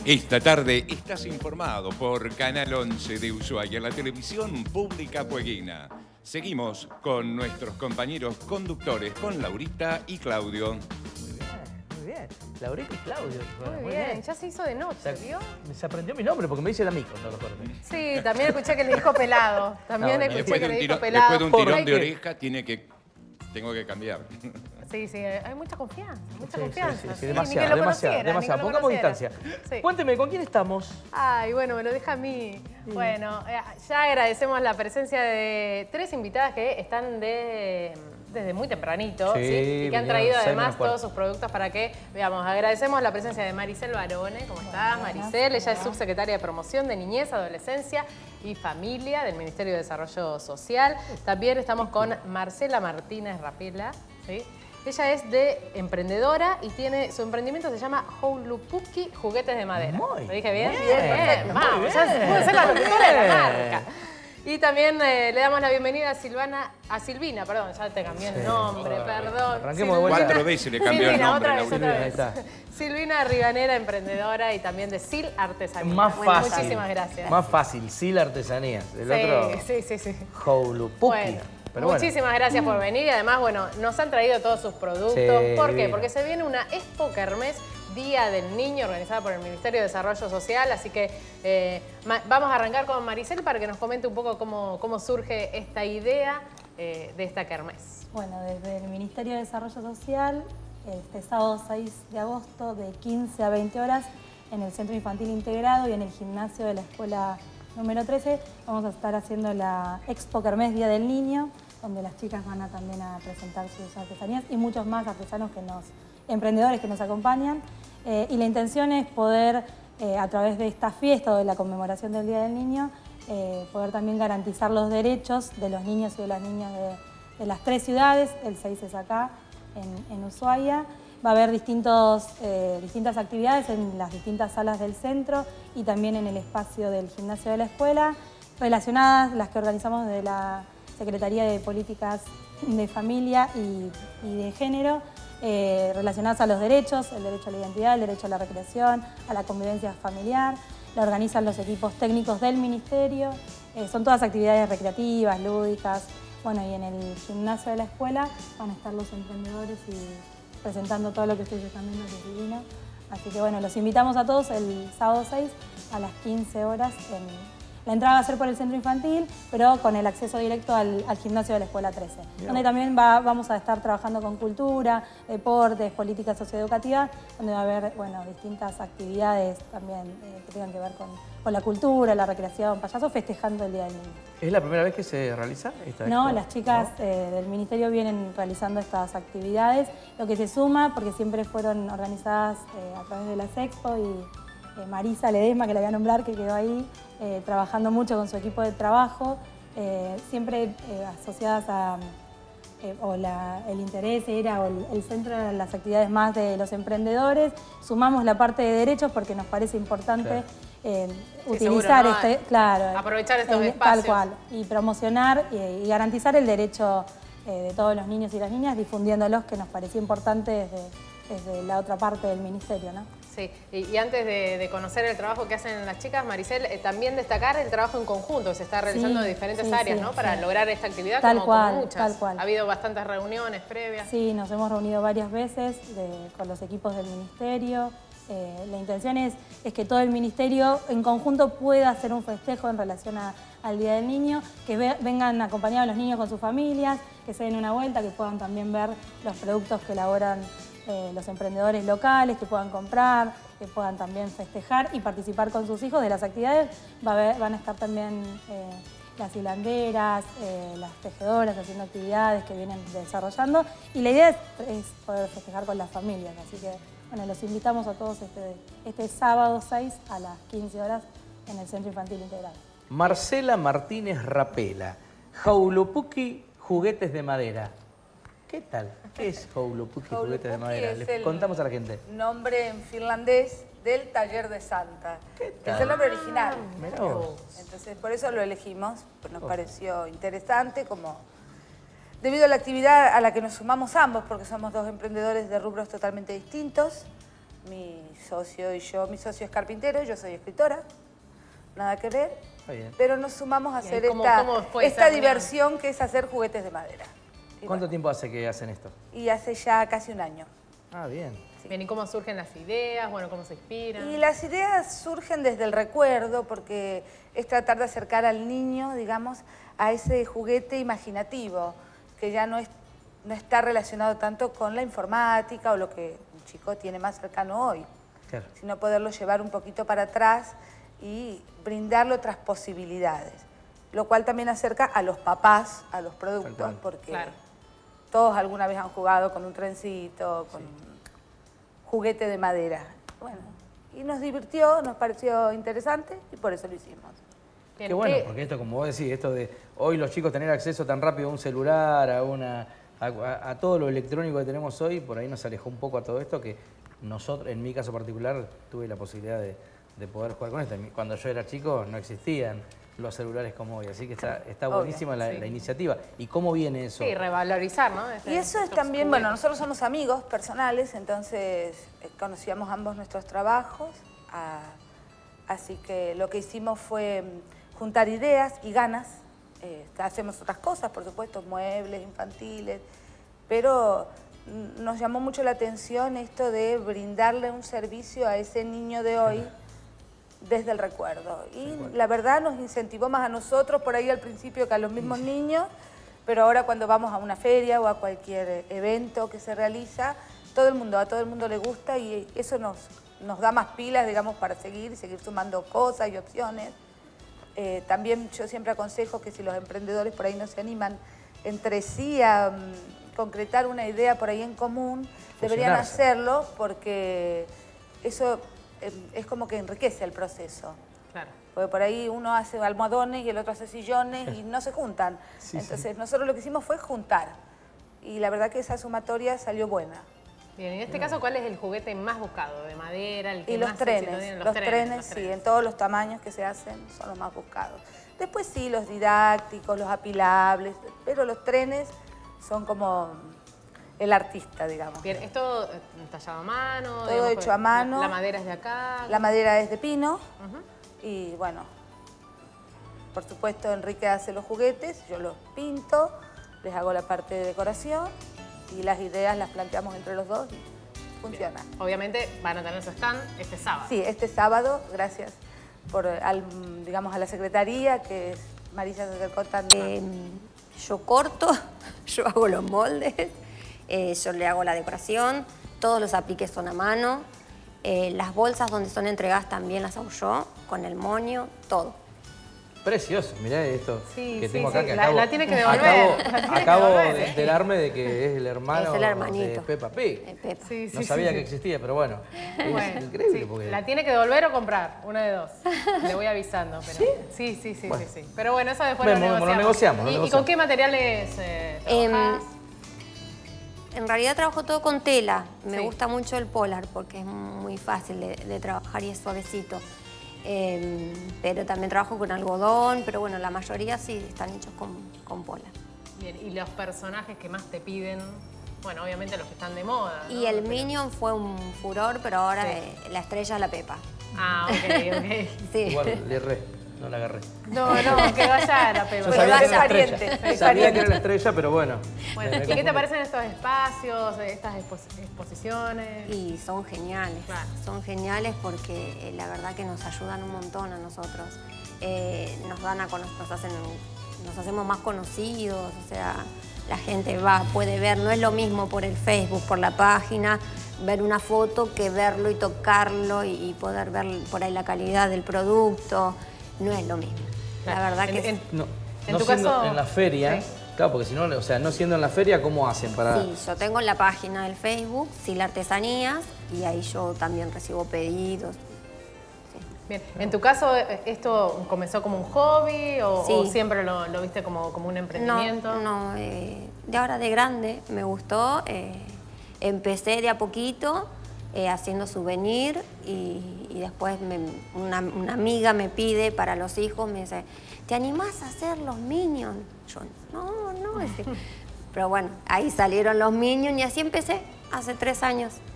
Esta tarde estás informado por Canal 11 de Ushuaia, la televisión pública fueguina. Seguimos con nuestros compañeros conductores, con Laurita y Claudio. Muy bien. Laurita y Claudio. Muy bien, ya se hizo de noche, ¿vio? Se aprendió mi nombre porque me dice el amigo, no lo corté. Sí, también escuché que le dijo pelado. También escuché que le dijo pelado. Después de un tirón de oreja tengo que cambiar. Sí, hay mucha confianza, Sí, demasiado. Pongamos distancia. Sí. Cuénteme, ¿con quién estamos? Ay, bueno, me lo deja a mí. Sí. Bueno, ya agradecemos la presencia de 3 invitadas que están desde muy tempranito, ¿sí? Y que han traído además todos sus productos para que veamos. Agradecemos la presencia de Maricel Barone. ¿Cómo estás, Maricel? Ella es subsecretaria de Promoción de Niñez, Adolescencia y Familia del Ministerio de Desarrollo Social. También estamos con Marcela Martínez Rapela, ¿sí? Ella es emprendedora y su emprendimiento se llama Joulupuki Juguetes de Madera. ¿Lo dije bien? Bien. Vamos, ya puede ser la locutora de la marca. Y también le damos la bienvenida a Silvina, perdón, ya te cambié el nombre, perdón. Arranquemos de vuelta. 4 veces le cambió el nombre. Otra vez. Silvina Ribanera, emprendedora y también de Sil Artesanía. Más fácil. Muchísimas gracias. Más fácil, Sil Artesanías. El otro, sí. Joulupuki. Bueno, muchísimas gracias por venir y además, bueno, nos han traído todos sus productos. Sí, ¿Por qué? Porque se viene una Expo Kermés Día del Niño organizada por el Ministerio de Desarrollo Social, así que vamos a arrancar con Maricel para que nos comente un poco cómo surge esta idea de esta kermés. Bueno, desde el Ministerio de Desarrollo Social, este sábado 6 de agosto de 15 a 20 horas en el Centro Infantil Integrado y en el gimnasio de la escuela número 13 vamos a estar haciendo la Expo Kermés Día del Niño, donde las chicas van también a presentar sus artesanías y muchos más artesanos emprendedores que nos acompañan. Y la intención es poder, a través de esta fiesta o de la conmemoración del Día del Niño, poder también garantizar los derechos de los niños y de las niñas de las 3 ciudades. El 6 es acá, en Ushuaia. Va a haber distintas actividades en las distintas salas del centro y también en el espacio del gimnasio de la escuela, relacionadas, las que organizamos de la Secretaría de Políticas de Familia y de Género, relacionadas a los derechos, el derecho a la identidad, el derecho a la recreación, a la convivencia familiar. La organizan los equipos técnicos del Ministerio. Son todas actividades recreativas, lúdicas. Bueno, y en el gimnasio de la escuela van a estar los emprendedores y presentando todo lo que ustedes están viendo, que es divino. Así que bueno, los invitamos a todos el sábado 6 a las 15 horas. La entrada va a ser por el centro infantil, pero con el acceso directo al gimnasio de la escuela 13, donde también vamos a estar trabajando con cultura, deportes, política socioeducativa, donde va a haber distintas actividades también que tengan que ver con la cultura, la recreación, payasos, festejando el Día del Niño. ¿Es la primera vez que se realiza esta expo? No, las chicas del Ministerio vienen realizando estas actividades, lo que se suma, porque siempre fueron organizadas a través de las expo y Marisa Ledesma, que la voy a nombrar, que quedó ahí trabajando mucho con su equipo de trabajo, siempre asociadas a, el interés el centro de las actividades más de los emprendedores. Sumamos la parte de derechos porque nos parece importante utilizar seguro, ¿no? Aprovechar estos espacios. Tal cual, y promocionar y garantizar el derecho de todos los niños y las niñas, difundiéndolos, que nos parecía importante desde la otra parte del Ministerio, ¿no? Sí, y antes de conocer el trabajo que hacen las chicas, Maricel, también destacar el trabajo en conjunto que se está realizando de diferentes áreas, ¿no? Para lograr esta actividad, como muchas. Tal cual. Ha habido bastantes reuniones previas. Sí, nos hemos reunido varias veces con los equipos del Ministerio. La intención es que todo el Ministerio en conjunto pueda hacer un festejo en relación al Día del Niño, que vengan acompañados los niños con sus familias, que se den una vuelta, que puedan también ver los productos que elaboran los emprendedores locales, que puedan comprar, que puedan también festejar y participar con sus hijos de las actividades. Van a estar también las hilanderas, las tejedoras haciendo actividades que vienen desarrollando. Y la idea es poder festejar con las familias. Así que bueno, los invitamos a todos este sábado 6 a las 15 horas en el Centro Infantil Integrado. Marcela Martínez Rapela, Joulupuki Juguetes de Madera. ¿Qué tal? ¿Qué es Joulupuki Juguetes de Madera? Les contamos a la gente. Nombre en finlandés del taller de Santa. ¿Qué tal? Es el nombre original. Mirá vos. Entonces, por eso lo elegimos, pues nos pareció interesante, debido a la actividad a la que nos sumamos ambos, porque somos 2 emprendedores de rubros totalmente distintos. mi socio y yo. Mi socio es carpintero, yo soy escritora, nada que ver. Pero nos sumamos a hacer esta diversión que es hacer juguetes de madera. ¿Cuánto tiempo hace que hacen esto? Y hace ya casi un año. Ah, bien. Sí. Bien, ¿y cómo surgen las ideas? Bueno, ¿cómo se inspiran? Y las ideas surgen desde el recuerdo, porque es tratar de acercar al niño, digamos, a ese juguete imaginativo, que ya no está relacionado tanto con la informática o lo que un chico tiene más cercano hoy, claro, sino poderlo llevar un poquito para atrás y brindarle otras posibilidades, lo cual también acerca a los papás a los productos, porque claro, todos alguna vez han jugado con un trencito, con un juguete de madera. Bueno, y nos divirtió, nos pareció interesante y por eso lo hicimos. Qué bueno, porque esto, como vos decís, esto de hoy los chicos tener acceso tan rápido a un celular, a todo lo electrónico que tenemos hoy, por ahí nos alejó un poco a todo esto, que nosotros, en mi caso particular, tuve la posibilidad de poder jugar con esto. Cuando yo era chico no existían los celulares como hoy, así que está buenísima la iniciativa. ¿Y cómo viene eso? Sí, revalorizar, ¿no? Y eso es también, bueno, nosotros somos amigos personales, entonces conocíamos ambos nuestros trabajos, así que lo que hicimos fue juntar ideas y ganas. Hacemos otras cosas, por supuesto, muebles infantiles, pero nos llamó mucho la atención esto de brindarle un servicio a ese niño de hoy desde el recuerdo. Y la verdad nos incentivó más a nosotros por ahí al principio que a los mismos niños, pero ahora cuando vamos a una feria o a cualquier evento que se realiza, a todo el mundo le gusta y eso nos da más pilas, digamos, para seguir sumando cosas y opciones. También yo siempre aconsejo que si los emprendedores por ahí no se animan entre sí a concretar una idea por ahí en común, deberían hacerlo porque eso es como que enriquece el proceso. Claro. Porque por ahí uno hace almohadones y el otro hace sillones y no se juntan. Entonces nosotros lo que hicimos fue juntar y la verdad que esa sumatoria salió buena. Bien, en este caso, ¿cuál es el juguete más buscado? ¿De madera? El que y más los trenes. Los trenes, sí, en todos los tamaños que se hacen son los más buscados. Después sí, los didácticos, los apilables, pero los trenes son como el artista, digamos. Bien, ¿esto tallado a mano? Todo digamos, hecho a mano. ¿La madera es de acá? La madera es de pino. Y bueno, por supuesto Enrique hace los juguetes, yo los pinto, les hago la parte de decoración. Y las ideas las planteamos entre los dos y funciona. Bien. Obviamente van a tener su stand este sábado. Sí, este sábado, gracias digamos, a la secretaría, que es Marisa se acercó también. Yo corto, yo hago los moldes, yo le hago la decoración, todos los apliques son a mano, las bolsas donde son entregadas también las hago yo, con el moño, todo. Precioso, mirá esto que tengo acá. Que la tiene que devolver. Acabo de enterarme de que es el hermano de Peppa Pig. Peppa. No sabía que existía, pero bueno, es increíble. Porque... La tiene que devolver o comprar, una de dos. Le voy avisando. Pero... Sí. Pero bueno, eso después lo negociamos. ¿Y con qué materiales trabajás? En realidad trabajo todo con tela. Me gusta mucho el polar porque es muy fácil de trabajar y es suavecito. Pero también trabajo con algodón, pero bueno, la mayoría sí están hechos con polar. Bien, ¿y los personajes que más te piden? Bueno, obviamente los que están de moda, ¿no? Y el Minion fue un furor, pero ahora la estrella es la Peppa. Ah, ok. Sí. Igual le erré, no la agarré. No, que vaya a la Peppa. Yo sabía que era la estrella. Sabía que era la estrella, pero bueno. Bueno, ¿y qué te parecen estos espacios, estas exposiciones? Y son geniales, son geniales porque la verdad que nos ayudan un montón a nosotros. Nos hacemos más conocidos, o sea, la gente puede ver, no es lo mismo por el Facebook, por la página, ver una foto que verlo y tocarlo y poder ver por ahí la calidad del producto, no es lo mismo. La verdad que no siendo en la feria, claro, porque si no, o sea, no siendo en la feria, ¿cómo hacen para...? Sí, yo tengo en la página del Facebook, Sila Artesanías, y ahí yo también recibo pedidos. Bien, en tu caso, ¿esto comenzó como un hobby o siempre lo viste como un emprendimiento? No, de ahora de grande me gustó. Empecé de a poquito haciendo souvenir y después una amiga me pide para los hijos, me dice, ¿te animás a hacer los Minions? Yo, no. Pero bueno, ahí salieron los Minions y así empecé hace 3 años.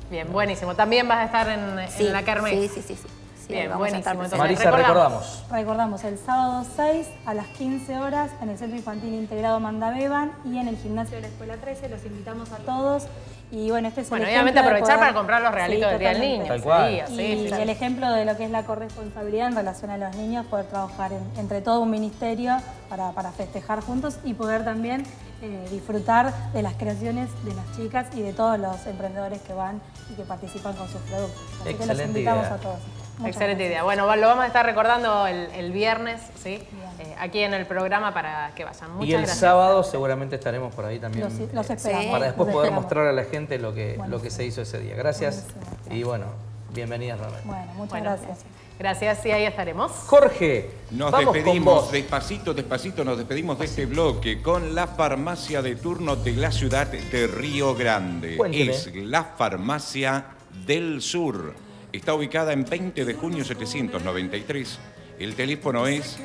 Bien, buenísimo. ¿También vas a estar en la kermés? Sí. Bien, buenísimo. Entonces, Marisa, recordamos. Recordamos el sábado 6 a las 15 horas en el Centro Infantil Integrado Mandabeban y en el gimnasio de la Escuela 13. Los invitamos a todos. Y bueno, este es el obviamente aprovechar para comprar los regalitos del Día del Niño. Tal cual. Y el ejemplo de lo que es la corresponsabilidad en relación a los niños, poder trabajar entre todo un ministerio para festejar juntos y poder también disfrutar de las creaciones de las chicas y de todos los emprendedores que van y que participan con sus productos. Así que los invitamos a todos. Excelente idea. Bueno, lo vamos a estar recordando el viernes, ¿sí? Aquí en el programa para que vayan. Muchas gracias. Y el sábado seguramente estaremos por ahí también. Los esperamos. Para después poder mostrar a la gente lo que se hizo ese día. Gracias. Y bueno, bienvenidas nuevamente. Bueno, muchas gracias. Gracias y ahí estaremos. Jorge, nos vamos despedimos con vos. despacito nos despedimos de este bloque con la farmacia de turno de la ciudad de Río Grande. Cuénteme. Es la Farmacia del Sur. Está ubicada en 20 de junio 793. El teléfono es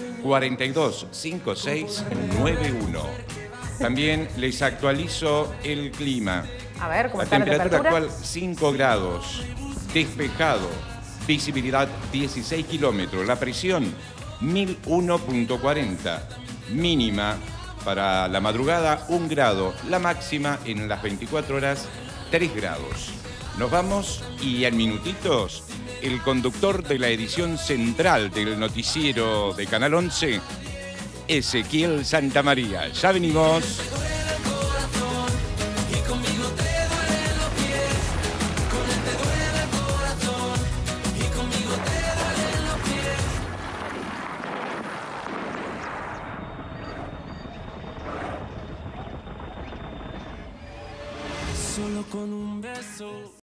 425691. También les actualizo el clima. A ver, ¿cómo la está temperatura actual 5 grados, despejado, visibilidad 16 kilómetros, la presión 1001.40, mínima para la madrugada 1 grado, la máxima en las 24 horas 3 grados. Nos vamos y en minutitos el conductor de la edición central del noticiero de Canal 11, Ezequiel Santamaría. Ya venimos. Solo con un beso.